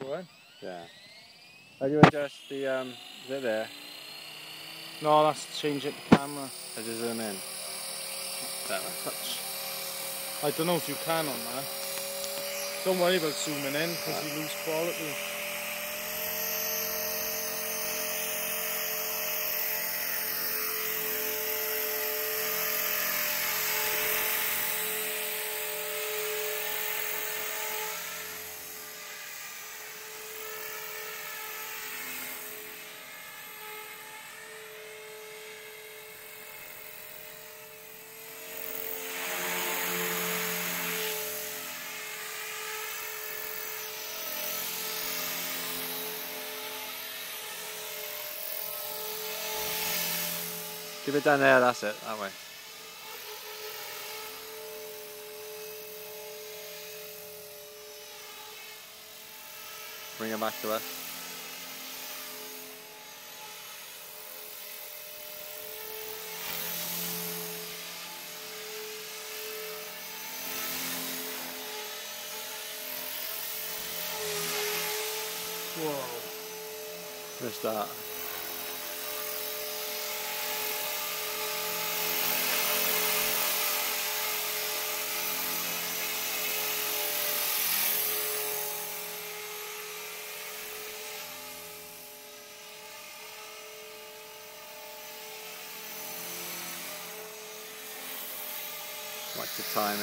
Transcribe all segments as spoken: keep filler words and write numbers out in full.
Go on. Yeah. How do you adjust the, um, is it there? No, that's change it the camera. I just zoom in. That one. Touch. I don't know if you can on that. Don't worry about zooming in because right. you lose quality. Keep it down there, that's it, that way. Bring it back to us. Whoa. Just that. Watch the timing.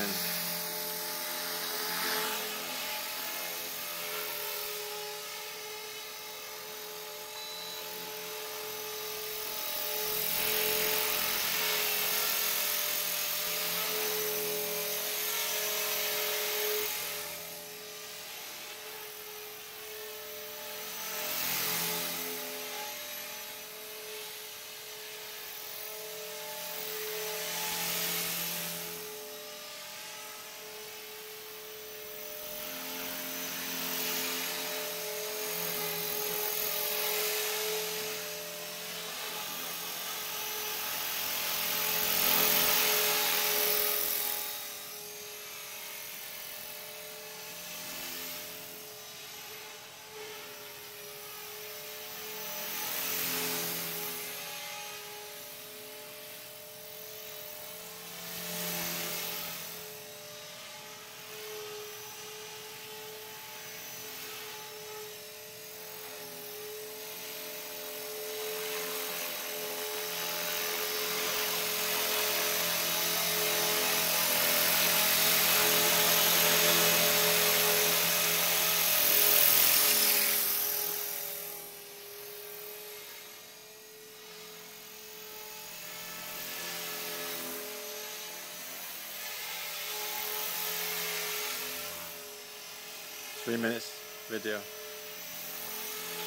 Three minutes video.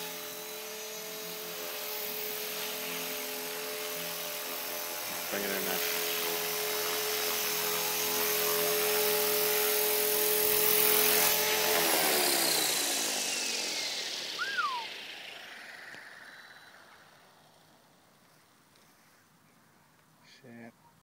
Bring it in now.